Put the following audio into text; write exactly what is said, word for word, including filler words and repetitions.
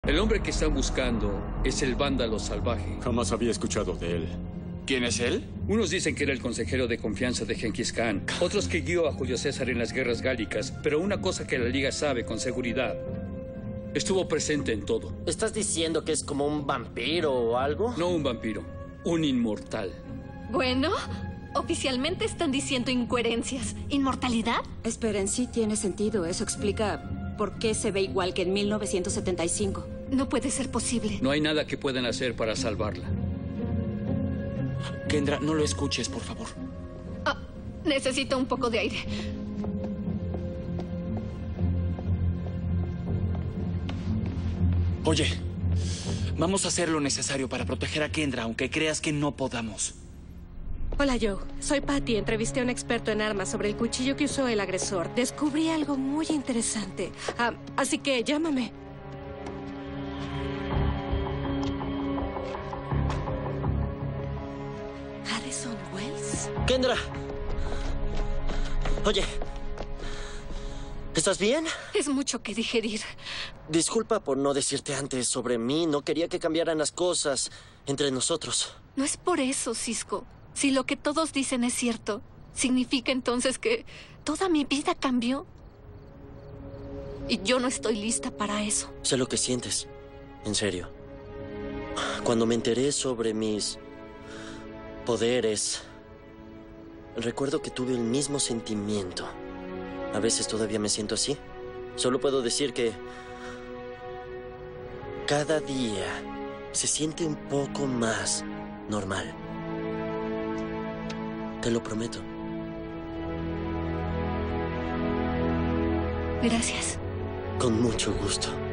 El hombre que están buscando es el vándalo salvaje. Jamás había escuchado de él. ¿Quién es él? Unos dicen que era el consejero de confianza de Genghis Khan, otros que guió a Julio César en las guerras gálicas, pero una cosa que la Liga sabe con seguridad, estuvo presente en todo. ¿Estás diciendo que es como un vampiro o algo? No un vampiro, un inmortal. Bueno, oficialmente están diciendo incoherencias. ¿Inmortalidad? Esperen, sí tiene sentido. Eso explica por qué se ve igual que en mil novecientos setenta y cinco. No puede ser posible. No hay nada que puedan hacer para salvarla. Kendra, no lo escuches, por favor. Ah, necesito un poco de aire. Oye, vamos a hacer lo necesario para proteger a Kendra, aunque creas que no podamos. Hola, Joe. Soy Patty. Entrevisté a un experto en armas sobre el cuchillo que usó el agresor. Descubrí algo muy interesante. Ah, así que llámame. ¿Harrison Wells? ¡Kendra! Oye, ¿estás bien? Es mucho que digerir. Disculpa por no decirte antes sobre mí. No quería que cambiaran las cosas entre nosotros. No es por eso, Cisco. Si lo que todos dicen es cierto, ¿significa entonces que toda mi vida cambió? Y yo no estoy lista para eso. Sé lo que sientes. En serio. Cuando me enteré sobre mis poderes, recuerdo que tuve el mismo sentimiento. A veces todavía me siento así. Solo puedo decir que cada día se siente un poco más normal. Te lo prometo. Gracias. Con mucho gusto.